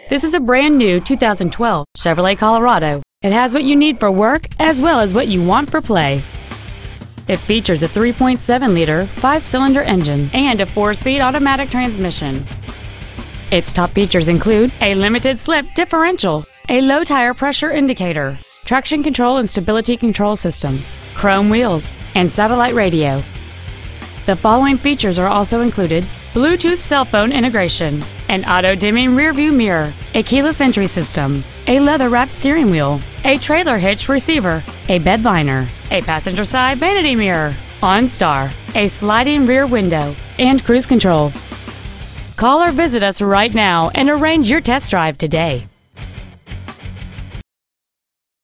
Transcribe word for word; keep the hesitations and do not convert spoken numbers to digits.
This is a brand new two thousand twelve Chevrolet Colorado. It has what you need for work as well as what you want for play. It features a three point seven liter five-cylinder engine and a four-speed automatic transmission. Its top features include a limited slip differential, a low tire pressure indicator, traction control and stability control systems, chrome wheels, and satellite radio. The following features are also included: Bluetooth cell phone integration, an auto-dimming rearview mirror, a keyless entry system, a leather-wrapped steering wheel, a trailer hitch receiver, a bed liner, a passenger side vanity mirror, OnStar, a sliding rear window, and cruise control. Call or visit us right now and arrange your test drive today.